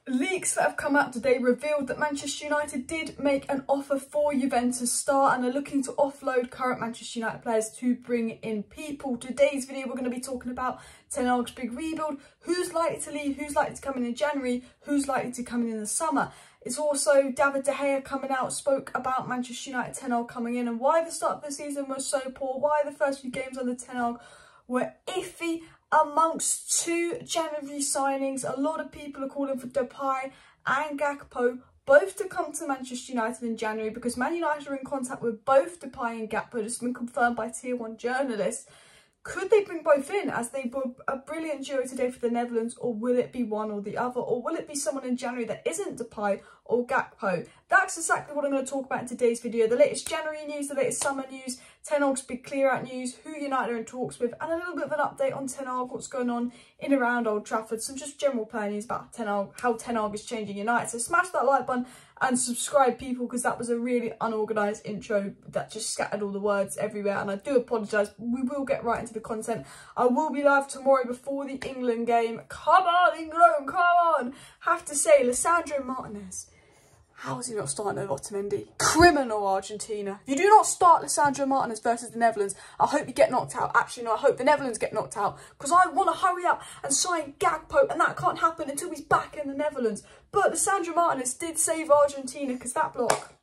Leaks that have come out today revealed that Manchester United did make an offer for Juventus star and are looking to offload current Manchester United players to bring in people. Today's video we're going to be talking about Ten Hag's big rebuild, who's likely to leave, who's likely to come in January, who's likely to come in the summer. It's also David De Gea coming out, spoke about Manchester United Ten Hag coming in and why the start of the season was so poor, why the first few games under Ten Hag were iffy. Amongst two January signings, a lot of people are calling for Depay and Gakpo both to come to Manchester United in January because Man United are in contact with both Depay and Gakpo. This has been confirmed by Tier 1 journalists. Could they bring both in as they were a brilliant duo today for the Netherlands, or will it be one or the other, or will it be someone in January that isn't Depay or Gakpo? That's exactly what I'm going to talk about in today's video. The latest January news, the latest summer news, Ten Hag's big clear-out news, who United are in talks with, and a little bit of an update on Ten Hag, what's going on in around Old Trafford, some just general player news about Ten Hag, how Ten Hag is changing United. So smash that like button and subscribe, people, because that was a really unorganised intro that just scattered all the words everywhere, and I do apologise. We will get right into the content. I will be live tomorrow before the England game. Come on, England, come on! Have to say, Lisandro Martinez, how is he not starting over Otamendi? Criminal Argentina. If you do not start Lisandro Martinez versus the Netherlands, I hope you get knocked out. Actually, no, I hope the Netherlands get knocked out because I want to hurry up and sign Gakpo, and that can't happen until he's back in the Netherlands. But Lisandro Martinez did save Argentina because that block.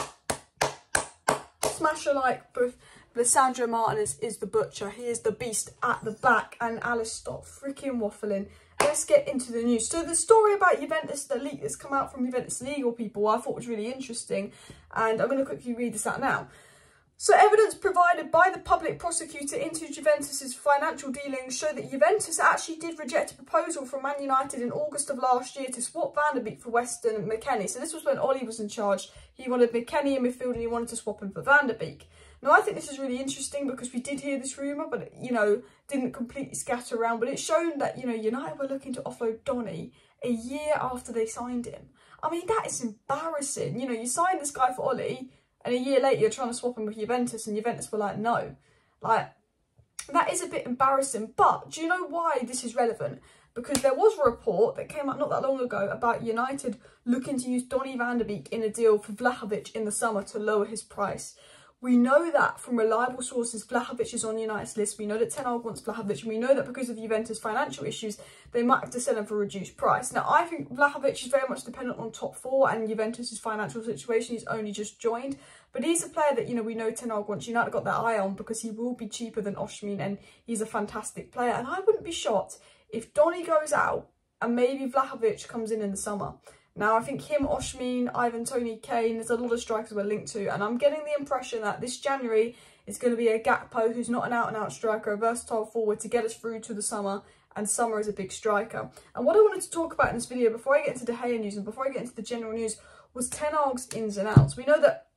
Smash a like, but Lisandro Martinez is the butcher. He is the beast at the back. And Alice, stop freaking waffling. Let's get into the news. So the story about Juventus, the leak that's come out from Juventus legal people, I thought was really interesting. And I'm going to quickly read this out now. So evidence provided by the public prosecutor into Juventus's financial dealings show that Juventus actually did reject a proposal from Man United in August of last year to swap Van der Beek for Weston and McKennie. So this was when Ollie was in charge. He wanted McKennie in midfield and he wanted to swap him for Van der Beek. Now, I think this is really interesting because we did hear this rumour, but, you know, didn't completely scatter around. But it's shown that, you know, United were looking to offload Donny a year after they signed him. I mean, that is embarrassing. You know, you signed this guy for Ollie and a year later you're trying to swap him with Juventus and Juventus were like, no. Like, that is a bit embarrassing. But do you know why this is relevant? Because there was a report that came out not that long ago about United looking to use Donny van der Beek in a deal for Vlahovic in the summer to lower his price. We know that from reliable sources, Vlahovic is on United's list. We know that Ten Hag wants Vlahovic. And we know that because of Juventus' financial issues, they might have to sell him for a reduced price. Now, I think Vlahovic is very much dependent on top four and Juventus' financial situation. He's only just joined. But he's a player that, you know, we know Ten Hag wants. United got their eye on because he will be cheaper than Osimhen and he's a fantastic player. And I wouldn't be shocked if Donny goes out and maybe Vlahovic comes in the summer. Now, I think him, Osimhen, Ivan Toney, Kane, there's a lot of strikers we're linked to. And I'm getting the impression that this January is going to be a Gakpo who's not an out-and-out striker, a versatile forward to get us through to the summer. And summer is a big striker. And what I wanted to talk about in this video, before I get into De Gea news and before I get into the general news, was Ten Hag's ins and outs. We know that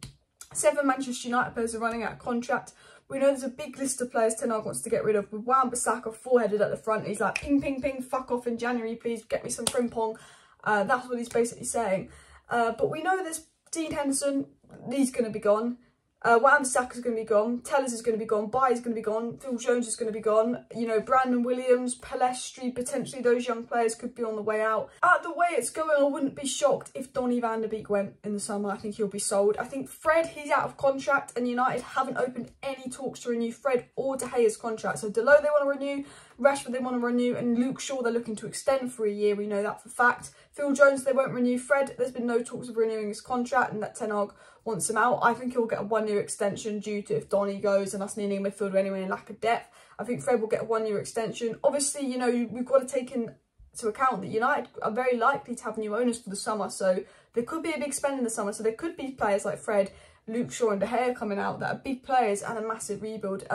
7 Manchester United players are running out of contract. We know there's a big list of players Ten Hag wants to get rid of, with Wan-Bissaka four-headed at the front. He's like, ping, ping, ping, fuck off in January, please, get me some Frimpong. That's what he's basically saying. But we know there's Dean Henderson, he's going to be gone. Wan-Bissaka is going to be gone. Tellers is going to be gone. Bailly is going to be gone. Phil Jones is going to be gone. You know, Brandon Williams, Palestri, potentially those young players could be on the way out. At the way it's going, I wouldn't be shocked if Donny van der Beek went in the summer. I think he'll be sold. I think Fred, he's out of contract and United haven't opened any talks to renew Fred or De Gea's contract. So Dalot they want to renew, Rashford they want to renew, and Luke Shaw they're looking to extend for a year. We know that for fact. Phil Jones they won't renew. Fred, there's been no talks of renewing his contract and that Ten Hag wants him out. I think he'll get a 1-year extension due to if Donny goes and us needing a midfielder anyway in lack of depth. I think Fred will get a 1-year extension. Obviously, you know, we've got to take into account that United are very likely to have new owners for the summer. So there could be a big spend in the summer. So there could be players like Fred, Luke Shaw and De Gea coming out that are big players and a massive rebuild.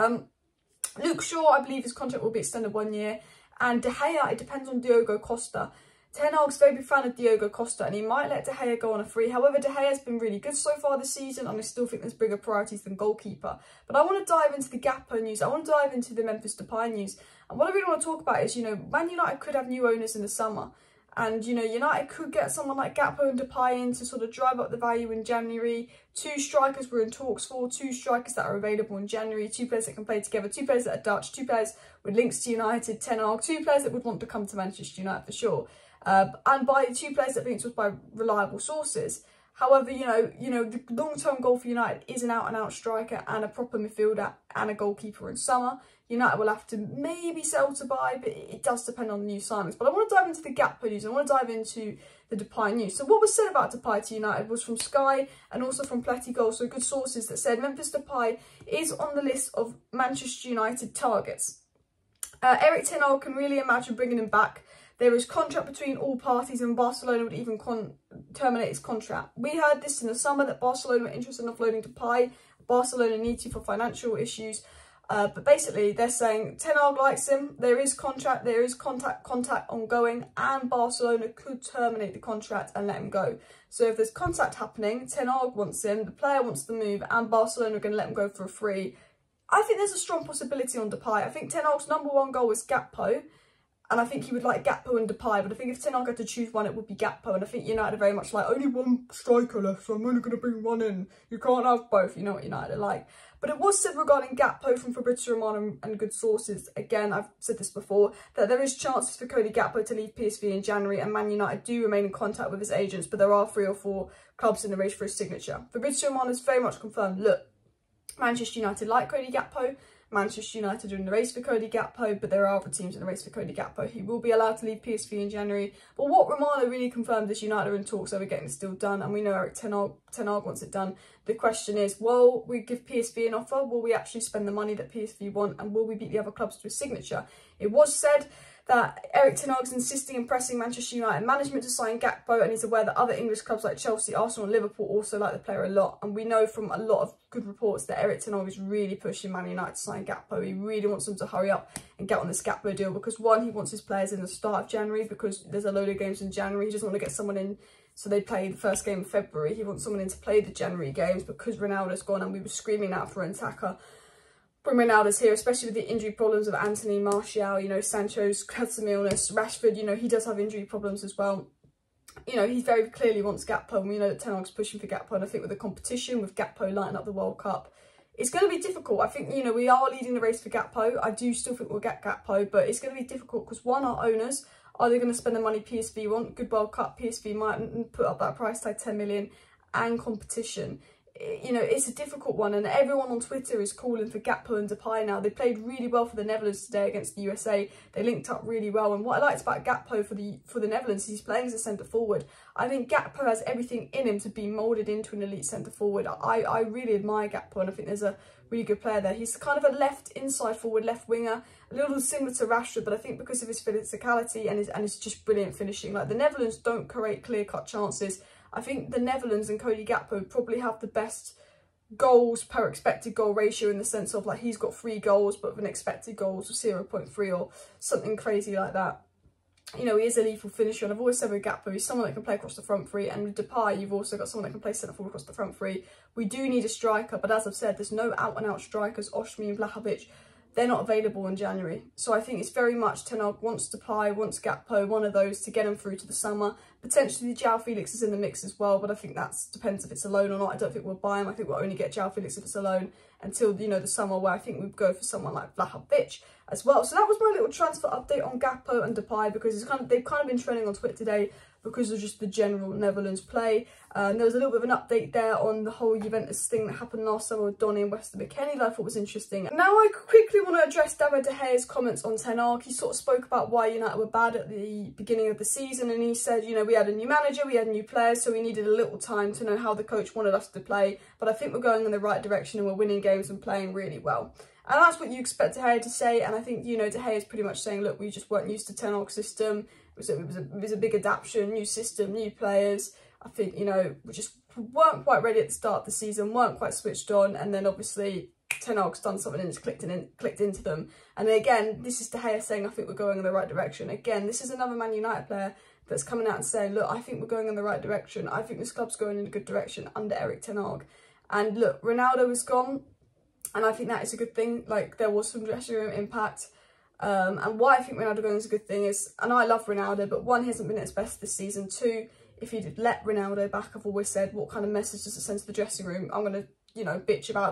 Luke Shaw, I believe his contract will be extended 1 year. And De Gea, it depends on Diogo Costa. Ten Hag's a very big fan of Diogo Costa and he might let De Gea go on a free. However, De Gea has been really good so far this season and I still think there's bigger priorities than goalkeeper. But I want to dive into the Gakpo news. I want to dive into the Memphis Depay news. And what I really want to talk about is, you know, Man United could have new owners in the summer. And, you know, United could get someone like Gakpo and Depay in to sort of drive up the value in January. 2 strikers we're in talks for, 2 strikers that are available in January, 2 players that can play together, 2 players that are Dutch, 2 players with links to United, Ten Hag, 2 players that would want to come to Manchester United for sure. and by 2 players that linked to us by reliable sources. However, you know, the long-term goal for United is an out-and-out striker and a proper midfielder and a goalkeeper in summer. United will have to maybe sell to buy, but it does depend on the new signings. But I want to dive into the Gakpo news. I want to dive into the Depay news. So what was said about Depay to United was from Sky and also from Plenty Goals, so good sources, that said Memphis Depay is on the list of Manchester United targets. Erik ten Hag can really imagine bringing him back. There is contract between all parties, and Barcelona would even terminate his contract. We heard this in the summer that Barcelona were interested in offloading Depay. Barcelona need to for financial issues. But basically, they're saying Ten Hag likes him. There is contract, there is contact ongoing, and Barcelona could terminate the contract and let him go. So if there's contact happening, Ten Hag wants him, the player wants to move, and Barcelona are going to let him go for a free. I think there's a strong possibility on Depay. I think Ten Hag's #1 goal was Gakpo. And I think he would like Gakpo and Depay, but I think if Ten Hag had to choose one, it would be Gakpo. And I think United are very much like, only one striker left, so I'm only going to bring one in. You can't have both. You know what United are like. But it was said regarding Gakpo from Fabrizio Romano and good sources, again, I've said this before, that there is chances for Cody Gakpo to leave PSV in January, and Man United do remain in contact with his agents, but there are 3 or 4 clubs in the race for his signature. Fabrizio Romano has very much confirmed, look, Manchester United like Cody Gakpo. Manchester United are in the race for Cody Gakpo, but there are other teams in the race for Cody Gakpo. He will be allowed to leave PSV in January. But what Romano really confirmed is United are in talks over getting this deal done, and we know Erik ten Hag wants it done. The question is, will we give PSV an offer? Will we actually spend the money that PSV want? And will we beat the other clubs to a signature? It was said that Erik ten Hag is insisting and pressing Manchester United management to sign Gakpo, and he's aware that other English clubs like Chelsea, Arsenal and Liverpool also like the player a lot. And we know from a lot of good reports that Erik ten Hag is really pushing Man United to sign Gakpo. He really wants them to hurry up and get on this Gakpo deal because, one, he wants his players in the start of January because there's a load of games in January. He doesn't want to get someone in so they play the first game of February. He wants someone in to play the January games because Ronaldo's gone, and we were screaming out for an attacker. When Ronaldo's here, especially with the injury problems of Anthony, Martial, you know, Sancho's had some illness, Rashford, you know, he does have injury problems as well. You know, he very clearly wants Gakpo, and we know that Ten Hag's pushing for Gakpo, and I think with the competition, with Gakpo lighting up the World Cup, it's going to be difficult. I think, you know, we are leading the race for Gakpo. I do still think we'll get Gakpo, but it's going to be difficult because, one, our owners, are they going to spend the money PSV want? Good World Cup, PSV might put up that price tag, 10 million, and competition. You know, it's a difficult one, and everyone on Twitter is calling for Gakpo and Depay now. They played really well for the Netherlands today against the USA. They linked up really well, and what I liked about Gakpo for the Netherlands is he's playing as a centre-forward. I think Gakpo has everything in him to be moulded into an elite centre-forward. I really admire Gakpo, and I think there's a really good player there. He's kind of a left inside forward, left winger, a little similar to Rashford, but I think because of his physicality and his just brilliant finishing. Like, the Netherlands don't create clear-cut chances. I think the Netherlands and Cody Gakpo probably have the best goals per expected goal ratio, in the sense of, like, he's got 3 goals but with an expected goals of 0.3 or something crazy like that. You know, he is a lethal finisher, and I've always said with Gakpo, he's someone that can play across the front 3, and with Depay, you've also got someone that can play centre forward across the front 3. We do need a striker, but as I've said, there's no out-and-out strikers. Oshmi and Vlahovic, they're not available in January. So I think it's very much Ten Hag wants Depay, wants Gakpo, one of those to get him through to the summer. Potentially João Felix is in the mix as well, but I think that depends if it's a loan or not. I don't think we'll buy him. I think we'll only get João Felix if it's a loan until, you know, the summer, where I think we'd go for someone like Vlahovic as well. So that was my little transfer update on Gakpo and Depay, because they've kind of been trending on Twitter today because of just the general Netherlands play. There was a little bit of an update there on the whole Juventus thing that happened last summer with Donny and Weston McKennie that I thought was interesting. Now I quickly want to address David De Gea's comments on Ten Hag. He sort of spoke about why United were bad at the beginning of the season, and he said, you know, we had a new manager, we had new players, so we needed a little time to know how the coach wanted us to play, but I think we're going in the right direction and we're winning games and playing really well. And that's what you expect De Gea to say, and I think, you know, De Gea is pretty much saying, look, we just weren't used to Ten Hag's system. It was a big adaptation, new system, new players. I think, you know, we just weren't quite ready at the start of the season, weren't quite switched on, and then obviously Ten Hag's done something and it's clicked into them. And then again, this is De Gea saying, I think we're going in the right direction. Again, this is another Man United player that's coming out and saying, look, I think we're going in the right direction. I think this club's going in a good direction under Erik ten Hag. And look, Ronaldo is gone, and I think that is a good thing. Like, there was some dressing room impact. And why I think Ronaldo going is a good thing is, and I love Ronaldo, but one, he hasn't been at his best this season. 2, if he'd let Ronaldo back, I've always said, what kind of message does it send to the dressing room? I'm going to, you know, bitch about the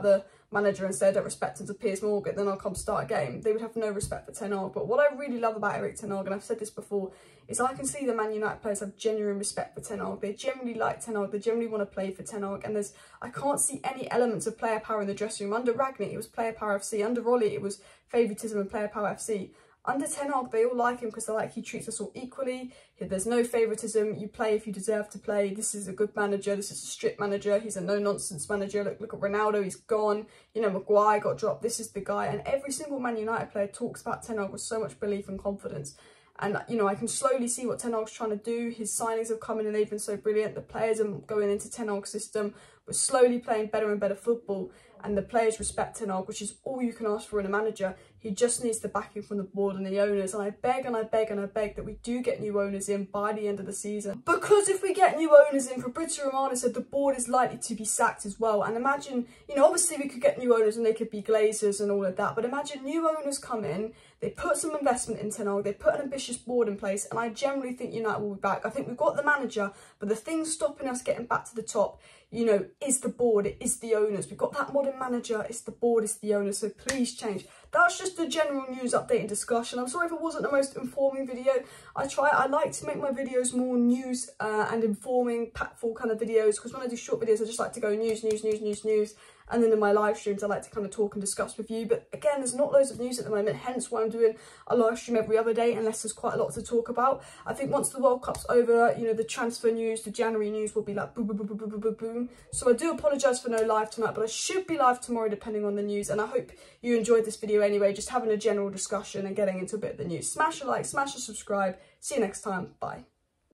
manager and say I don't respect him to Piers Morgan, then I'll come start a game. They would have no respect for Ten Hag. But what I really love about Erik Ten Hag, and I've said this before, is I can see the Man United players have genuine respect for Ten Hag. They generally like Ten Hag, they generally want to play for Ten Hag, and I can't see any elements of player power in the dressing room. Under Rangnick, it was player power FC. Under Ollie, it was favouritism and player power FC. Under Ten Hag, they all like him because they like he treats us all equally. There's no favouritism. You play if you deserve to play. This is a good manager. This is a strict manager. He's a no-nonsense manager. Look at Ronaldo. He's gone. You know, Maguire got dropped. This is the guy. And every single Man United player talks about Ten Hag with so much belief and confidence. And, you know, I can slowly see what Ten Hag's trying to do. His signings have come in and they've been so brilliant. The players are going into Ten Hag's system. We're slowly playing better and better football. And the players respect Ten Hag, which is all you can ask for in a manager. He just needs the backing from the board and the owners. And I beg and I beg and I beg that we do get new owners in by the end of the season. Because if we get new owners in, Fabrizio Romano said the board is likely to be sacked as well. And imagine, you know, obviously we could get new owners and they could be Glazers and all of that. But imagine new owners come in, they put some investment in Ten Hag, they put an ambitious board in place. And I generally think United will be back. I think we've got the manager, but the thing stopping us getting back to the top, you know, is the board, it is the owners. We've got that modern manager, it's the board, it's the owners, so please change. That's just the general news update and discussion. I'm sorry if it wasn't the most informing video. I like to make my videos more news and informing, impactful kind of videos, because when I do short videos, I just like to go news. And then in my live streams, I like to kind of talk and discuss with you. But again, there's not loads of news at the moment, hence why I'm doing a live stream every other day, unless there's quite a lot to talk about. I think once the World Cup's over, you know, the transfer news, the January news will be like boom, boom, boom, boom, boom, boom, boom. So I do apologise for no live tonight, but I should be live tomorrow depending on the news. And I hope you enjoyed this video anyway, just having a general discussion and getting into a bit of the news. Smash a like, smash a subscribe. See you next time. Bye.